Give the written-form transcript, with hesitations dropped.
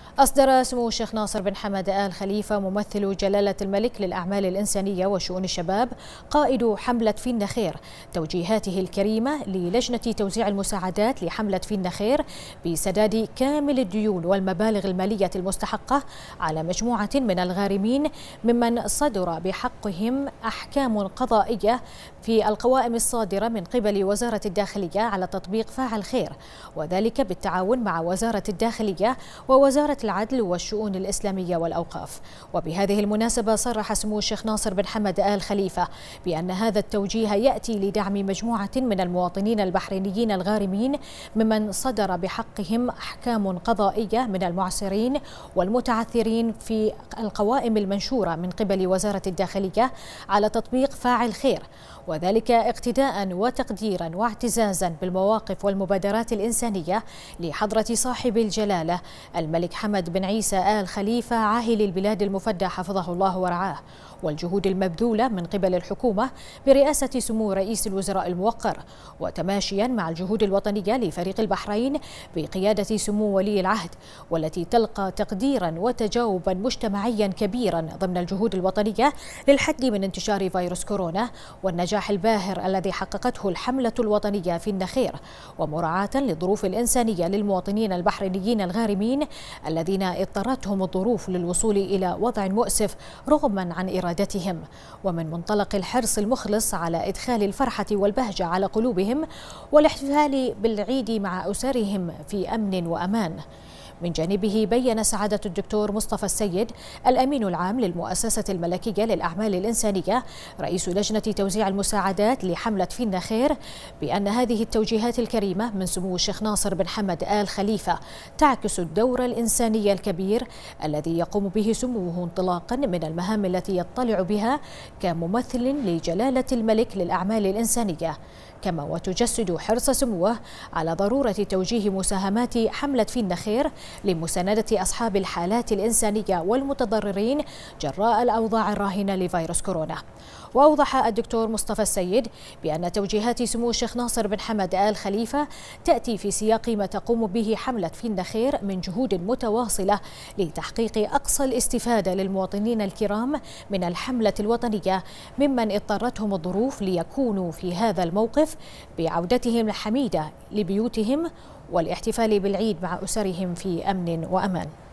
أصدر سمو الشيخ ناصر بن حمد آل خليفة ممثل جلالة الملك للأعمال الإنسانية وشؤون الشباب قائد حملة في النخير توجيهاته الكريمة للجنة توزيع المساعدات لحملة في النخير بسداد كامل الديون والمبالغ المالية المستحقة على مجموعة من الغارمين ممن صدر بحقهم أحكام قضائية في القوائم الصادرة من قبل وزارة الداخلية على تطبيق فاعل خير، وذلك بالتعاون مع وزارة الداخلية ووزارة العدل والشؤون الإسلامية والأوقاف. وبهذه المناسبة صرح سمو الشيخ ناصر بن حمد آل خليفة بأن هذا التوجيه يأتي لدعم مجموعة من المواطنين البحرينيين الغارمين ممن صدر بحقهم أحكام قضائية من المعسرين والمتعثرين في القوائم المنشورة من قبل وزارة الداخلية على تطبيق فاعل خير، وذلك اقتداء وتقديرا واعتزازا بالمواقف والمبادرات الإنسانية لحضرة صاحب الجلالة الملك حمد بن عيسى آل خليفة عاهل البلاد المفدى حفظه الله ورعاه، والجهود المبذولة من قبل الحكومة برئاسة سمو رئيس الوزراء الموقر، وتماشيا مع الجهود الوطنية لفريق البحرين بقيادة سمو ولي العهد، والتي تلقى تقديرا وتجاوبا مجتمعيا كبيرا ضمن الجهود الوطنية للحد من انتشار فيروس كورونا والنجاح الباهر الذي حققته الحملة الوطنية في النخير، ومراعاة للظروف الإنسانية للمواطنين البحرينيين الغارمين الذين اضطرتهم الظروف للوصول إلى وضع مؤسف رغما عن إرادتهم، ومن منطلق الحرص المخلص على إدخال الفرحة والبهجة على قلوبهم والاحتفال بالعيد مع أسرهم في أمن وأمان. من جانبه بيّن سعادة الدكتور مصطفى السيد الأمين العام للمؤسسة الملكية للأعمال الإنسانية رئيس لجنة توزيع المساعدات لحملة في النخير بأن هذه التوجيهات الكريمة من سمو الشيخ ناصر بن حمد آل خليفة تعكس الدور الإنساني الكبير الذي يقوم به سموه انطلاقا من المهام التي يطلع بها كممثل لجلالة الملك للأعمال الإنسانية، كما وتجسد حرص سموه على ضرورة توجيه مساهمات حملة في النخير لمساندة أصحاب الحالات الإنسانية والمتضررين جراء الأوضاع الراهنة لفيروس كورونا. وأوضح الدكتور مصطفى السيد بأن توجيهات سمو الشيخ ناصر بن حمد آل خليفة تأتي في سياق ما تقوم به حملة في النخير من جهود متواصلة لتحقيق أقصى الاستفادة للمواطنين الكرام من الحملة الوطنية ممن اضطرتهم الظروف ليكونوا في هذا الموقف بعودتهم الحميدة لبيوتهم والاحتفال بالعيد مع أسرهم في أمن وأمان.